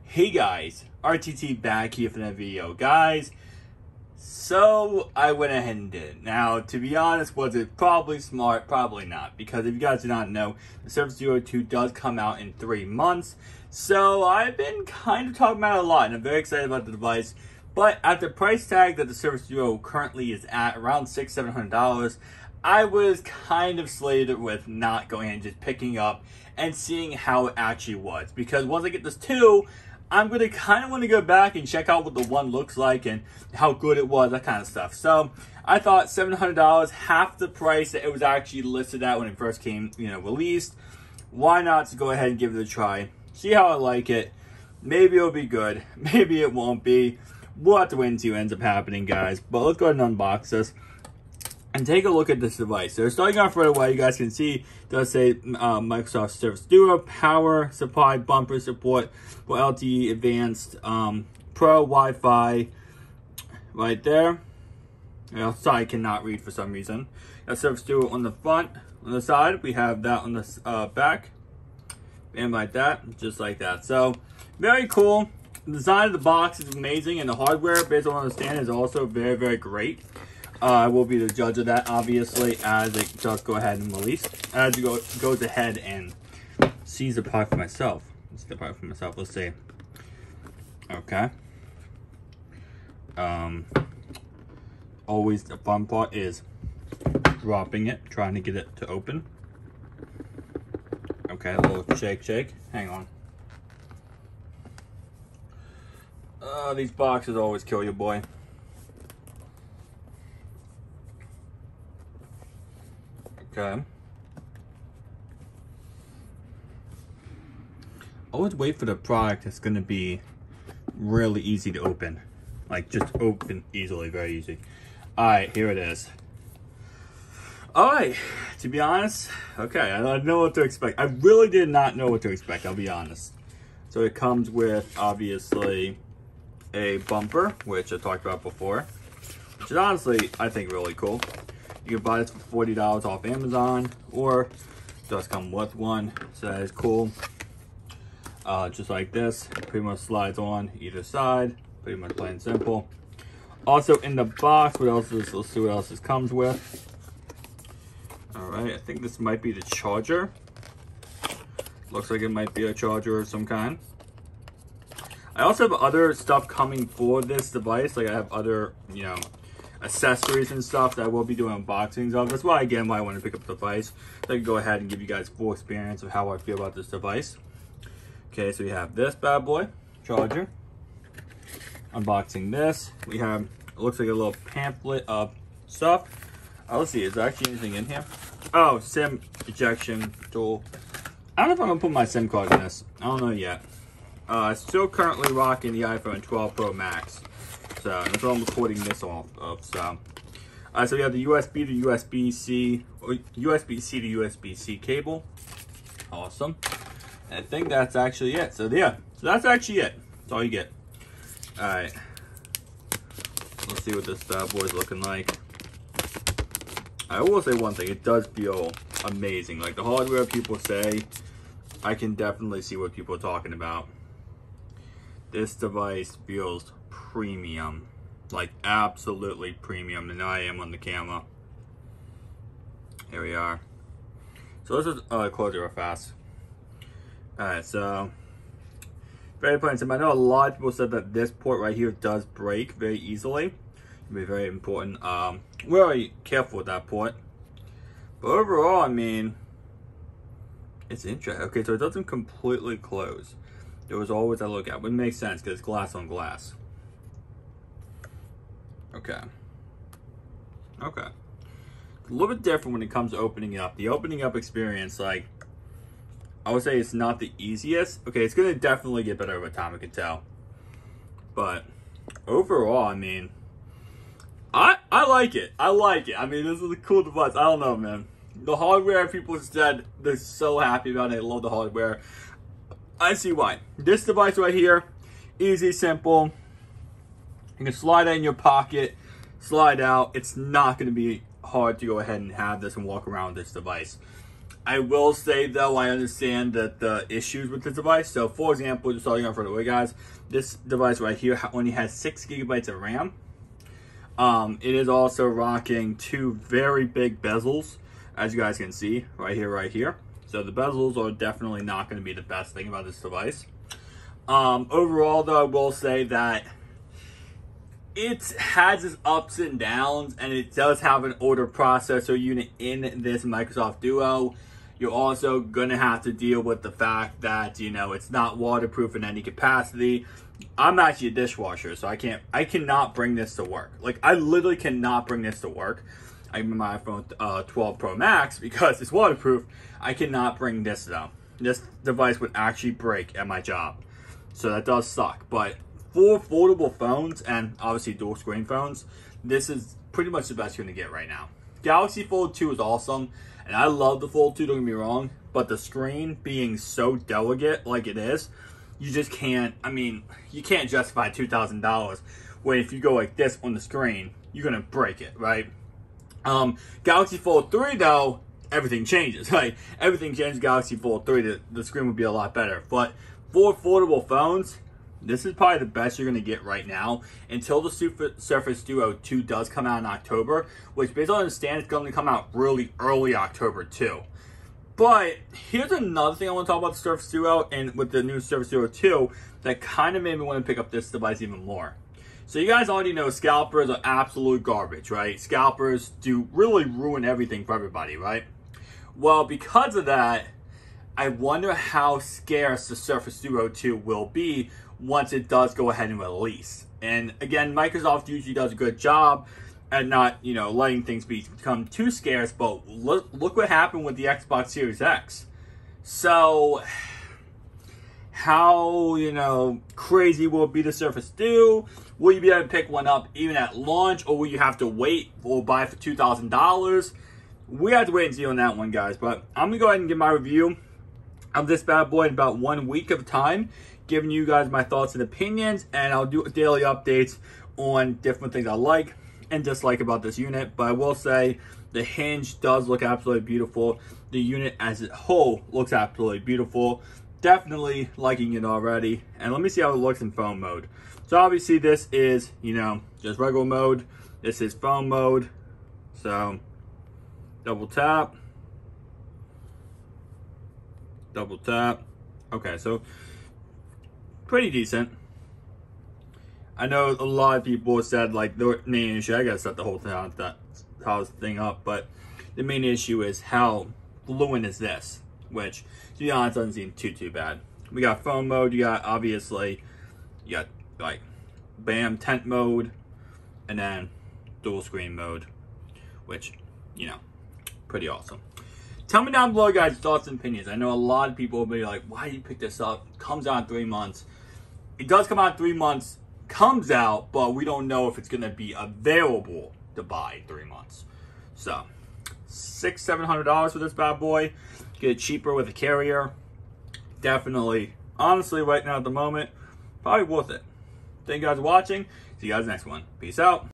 Hey guys, RTT back here for another video. Guys, so I went ahead and did it. Now, to be honest, was it probably smart? Probably not. Because if you guys do not know, the Surface Duo 2 does come out in 3 months. So I've been kind of talking about it a lot, and I'm very excited about the device. But at the price tag that the Surface Duo currently is at, around $600-700, I was kind of slated with not going and just picking up and seeing how it actually was. Because once I get this 2, I'm going to kind of want to go back and check out what the 1 looks like and how good it was, that kind of stuff. So I thought $700, half the price that it was actually listed at when it first came, released. Why not to go ahead and give it a try, see how I like it. Maybe it'll be good, maybe it won't be. We'll have to wait and see what ends up happening, guys. But let's go ahead and unbox this and take a look at this device. So starting off right away, you guys can see it does say Microsoft Surface Duo, power supply, bumper support for LTE Advanced, Pro Wi-Fi right there. Sorry, I cannot read for some reason. Got Surface Duo on the front. On the side, we have that on the back. And like that, just like that. So, very cool. The design of the box is amazing, and the hardware, based on what I understand, is also very, very great. I will be the judge of that, obviously, as it does go ahead and release. As it goes ahead and sees the product for myself. Let's see the product for myself. Let's see. Okay. Always the fun part is dropping it, trying to get it to open. Okay, a little shake. Hang on. These boxes always kill you, boy. Okay. Always wait for the product that's going to be really easy to open. Like, just open easily, very easy. Alright, here it is. Alright, to be honest, okay, I don't know what to expect. I really did not know what to expect, I'll be honest. So it comes with, obviously, a bumper, which I talked about before. Which is honestly, I think, really cool. You can buy this for $40 off Amazon, or it does come with one, so that is cool. Just like this, pretty much slides on either side, pretty much plain and simple. Also in the box, what else is, let's see what else this comes with. Alright, I think this might be the charger. Looks like it might be a charger of some kind. I also have other stuff coming for this device, like I have other, accessories and stuff that I will be doing unboxings of. That's why, again, why I want to pick up the device. So I can go ahead and give you guys full experience of how I feel about this device. Okay, so we have this bad boy, charger. Unboxing this. We have, it looks like a little pamphlet of stuff. Let's see, is there actually anything in here? Oh, SIM ejection tool. I don't know if I'm going to put my SIM card in this. I don't know yet. Still currently rocking the iPhone 12 Pro Max. So that's what I'm recording this off of. So we have the USB to USB-C, or USB-C to USB-C cable. Awesome. And I think that's actually it. So yeah, so that's actually it. That's all you get. All right. Let's see what this bad boy is looking like. I will say one thing. It does feel amazing. Like the hardware people say, I can definitely see what people are talking about. This device feels premium, like absolutely premium, and I am on the camera. Here we are. So let's just close it real fast. Alright, so very plain simple. I know a lot of people said that this port right here does break very easily. It'll be very important. We're very careful with that port. But overall, I mean, it's interesting. Okay, so it doesn't completely close. There was always a look at, but it makes sense because it's glass on glass. Okay. Okay. A little bit different when it comes to opening it up. The opening up experience, like, I would say it's not the easiest. Okay, it's going to definitely get better over time, I can tell. But overall, I mean, I like it. I like it. I mean, this is a cool device. I don't know, man. The hardware, people said they're so happy about it. They love the hardware. I see why. This device right here, easy, simple. You can slide that in your pocket, slide out. It's not going to be hard to go ahead and have this and walk around with this device. I will say, though, I understand that the issues with this device. So, for example, just starting off right away, guys, this device right here only has 6 gigabytes of RAM. It is also rocking 2 very big bezels, as you guys can see, right here. So, the bezels are definitely not going to be the best thing about this device. Overall, though, I will say that it has its ups and downs, and it does have an older processor unit in this Microsoft Duo. You're also going to have to deal with the fact that, you know, it's not waterproof in any capacity. I'm actually a dishwasher, so I cannot bring this to work. Like, I literally cannot bring this to work. I have my iPhone 12 Pro Max because it's waterproof. I cannot bring this, though. This device would actually break at my job. So that does suck. But for foldable phones, and obviously dual screen phones, this is pretty much the best you're going to get right now. Galaxy Fold 2 is awesome, and I love the Fold 2, don't get me wrong, but the screen being so delicate like it is, you just can't, I mean, you can't justify $2,000 when if you go like this on the screen, you're going to break it, right? Galaxy Fold 3, though, everything changes, right? Everything changes Galaxy Fold 3, the screen would be a lot better. But for affordable phones, this is probably the best you're going to get right now until the Surface Duo 2 does come out in October, which based on understand it's going to come out really early October too. But here's another thing I want to talk about the Surface Duo and with the new Surface Duo 2 that kind of made me want to pick up this device even more. So you guys already know scalpers are absolute garbage, right? Scalpers do really ruin everything for everybody, right? Well, because of that, I wonder how scarce the Surface Duo 2 will be once it does go ahead and release. And again, Microsoft usually does a good job at not, you know, letting things become too scarce, but look what happened with the Xbox Series X. So, how, you know, crazy will it be the Surface do? Will you be able to pick one up even at launch, or will you have to wait or buy for $2,000? We have to wait and see on that one, guys. But I'm going to go ahead and give my review of this bad boy in about 1 week of time, giving you guys my thoughts and opinions, and I'll do daily updates on different things I like and dislike about this unit. But I will say the hinge does look absolutely beautiful. The unit as a whole looks absolutely beautiful. Definitely liking it already. And let me see how it looks in phone mode. So obviously this is, you know, just regular mode. This is phone mode. So double tap. Double tap. Okay, so pretty decent. I know a lot of people said like the main issue, I gotta set the whole thing up, but the main issue is how fluent is this, which to be honest doesn't seem too bad. We got phone mode, you got obviously, you got like bam tent mode, and then dual screen mode, which, you know, pretty awesome. Tell me down below, guys, thoughts and opinions. I know a lot of people will be like, why did you pick this up? It comes out in 3 months. It does come out in 3 months, comes out, but we don't know if it's going to be available to buy in 3 months. So, $600-700 for this bad boy. Get it cheaper with a carrier. Definitely, honestly, right now at the moment, probably worth it. Thank you guys for watching. See you guys next one. Peace out.